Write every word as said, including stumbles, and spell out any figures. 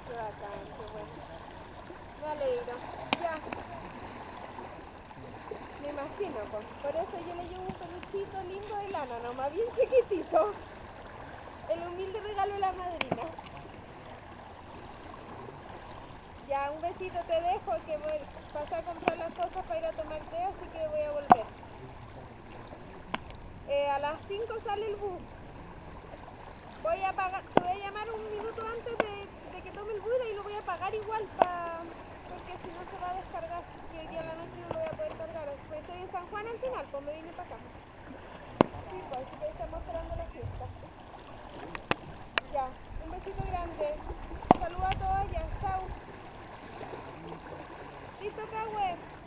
Qué bacán, qué bueno. Me alegro. Ya. Me imagino, pues. Por eso yo le llevo un peluchito lindo de lana, nomás bien chiquitito. El humilde regalo de la madrina. Ya, un besito te dejo, que voy a pasar a comprar las cosas para ir a tomar té, así que voy a volver. Eh, a las cinco sale el bus. Voy a pagar, te voy a llamar un minuto antes de, de que tome el bus y lo voy a pagar igual, pa, porque si no se va a descargar, que hoy día a la noche no lo voy a poder cargar. Pues estoy en San Juan al final, pues me vine para acá. Sí, pues así que estamos esperando la fiesta. Ya, un besito grande. Saludos a todas ya, chao. Listo, Cahue.